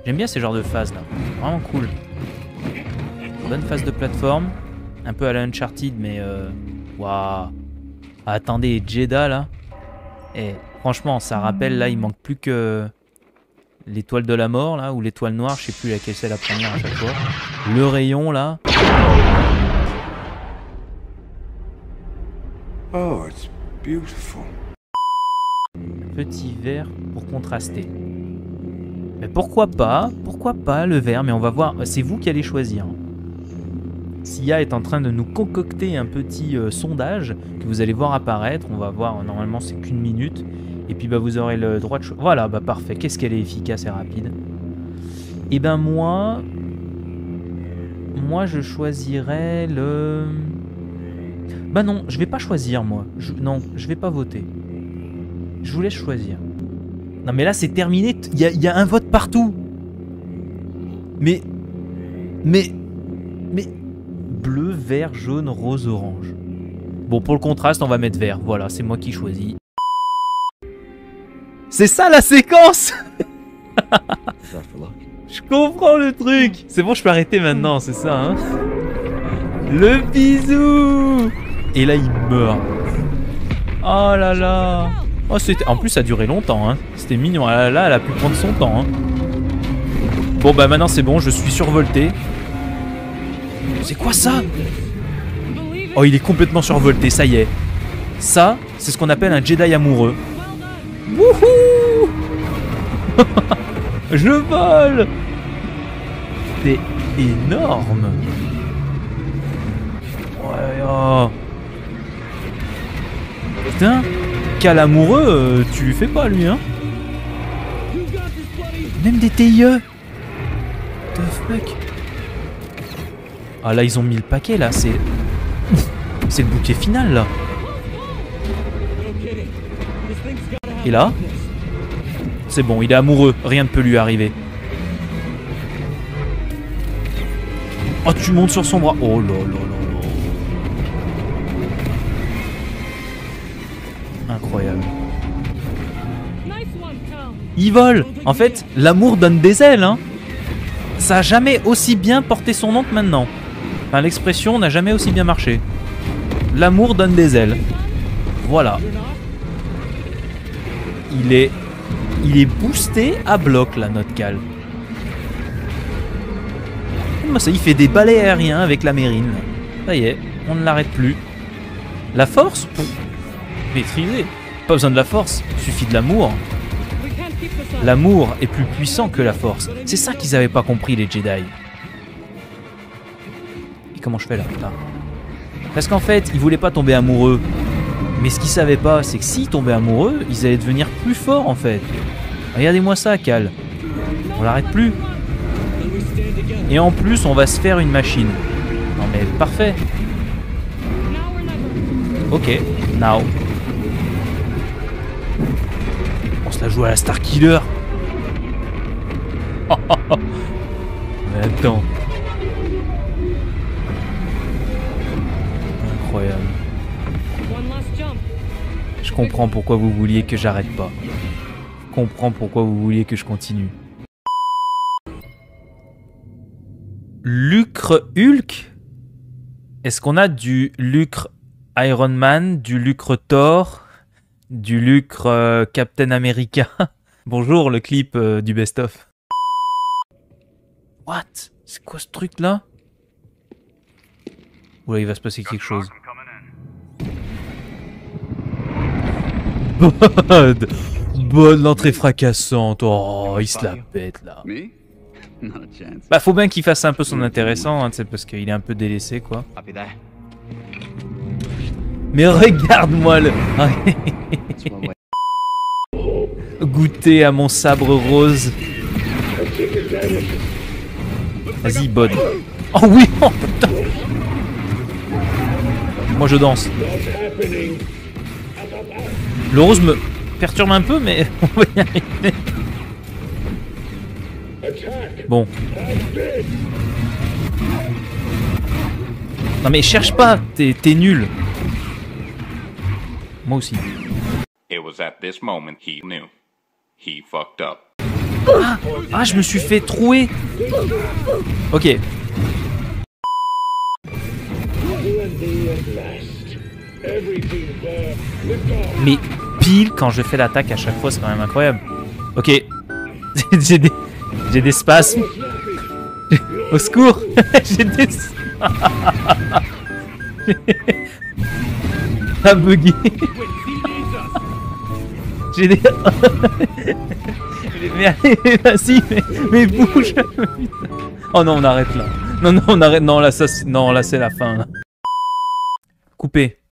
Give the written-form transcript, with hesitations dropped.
J'aime bien ces genres de phases là. Vraiment cool. Bonne phase de plateforme. Un peu à la Uncharted, mais waouh. Ah, attendez, Jeddah là. Eh, franchement, ça rappelle là, il manque plus que l'étoile de la mort là, ou l'étoile noire, je sais plus laquelle c'est la première à chaque fois. Le rayon là. Oh, it's beautiful. Petit vert pour contraster. Mais pourquoi pas le vert, mais on va voir, c'est vous qui allez choisir. Sia est en train de nous concocter un petit sondage que vous allez voir apparaître. On va voir, normalement c'est qu'1 minute. Et puis bah, vous aurez le droit de choisir. Voilà, bah parfait. Qu'est-ce qu'elle est efficace et rapide. Et ben moi je choisirais le... Bah non, je vais pas choisir moi. Non, je vais pas voter. Je vous laisse choisir. Non mais là c'est terminé, il y a un vote partout. Mais... Bleu, vert, jaune, rose, orange. Bon, pour le contraste, on va mettre vert. Voilà, c'est moi qui choisis. C'est ça la séquence. Je comprends le truc. C'est bon, je peux arrêter maintenant, c'est ça, hein. Le bisou. Et là, il meurt. Oh là là. Oh, en plus, ça a duré longtemps, hein. C'était mignon. Là, elle a pu prendre son temps, hein. Bon, bah maintenant, c'est bon, je suis survolté. C'est quoi ça? Oh, il est complètement survolté, ça y est. Ça, c'est ce qu'on appelle un Jedi amoureux. Wouhou. Je vole. C'est énorme. Ouais, oh. Putain, quel amoureux, tu lui fais pas lui, hein. Même des TIE. What the fuck. Ah là ils ont mis le paquet là, c'est le bouquet final là. Et là, c'est bon, il est amoureux, rien ne peut lui arriver. Oh tu montes sur son bras. Oh là là là là. Incroyable. Il vole. En fait, l'amour donne des ailes, hein. Ça a jamais aussi bien porté son nom que maintenant. Enfin, l'expression n'a jamais aussi bien marché. L'amour donne des ailes. Voilà. Il est boosté à bloc, là, notre cal. Moi, ça, il fait des balais aériens avec la mérine. Ça y est, on ne l'arrête plus. La force? Maîtrisé. Pas besoin de la force, il suffit de l'amour. L'amour est plus puissant que la force. C'est ça qu'ils avaient pas compris, les Jedi. Et comment je fais là? Parce qu'en fait, ils voulaient pas tomber amoureux. Mais ce qu'ils savaient pas, c'est que s'ils tombaient amoureux, ils allaient devenir plus forts en fait. Regardez-moi ça, Cal. On l'arrête plus. Et en plus, on va se faire une machine. Non mais parfait. Ok, now. On se la joue à la Starkiller. Mais attends. Incroyable. Je comprends pourquoi vous vouliez que j'arrête pas. Je comprends pourquoi vous vouliez que je continue. Lucre Hulk? Est-ce qu'on a du lucre Iron Man, du lucre Thor, du lucre Captain America? Bonjour, le clip du best-of. What? C'est quoi ce truc là? Oula, il va se passer quelque chose. Bonne entrée fracassante. Oh, il se la pète là. Bah, faut bien qu'il fasse un peu son intéressant, hein, parce qu'il est un peu délaissé, quoi. Mais regarde-moi le... Goûter à mon sabre rose. Vas-y, Bod. Oh oui, oh putain. Moi, je danse. Le rose me perturbe un peu, mais on va y arriver. Bon. Non mais cherche pas, t'es nul. Moi aussi. It was at this moment he knew. He fucked up. Ah, je me suis fait trouer. Ok. Mais pile quand je fais l'attaque à chaque fois, c'est quand même incroyable. Ok. J'ai des spasmes. Au secours. J'ai des... Ah, bugué. J'ai des... mais allez, vas-y, mais bouge. Oh non, on arrête là. Non, on arrête. Non, là, ça, non, là, c'est la fin. Là. Coupé.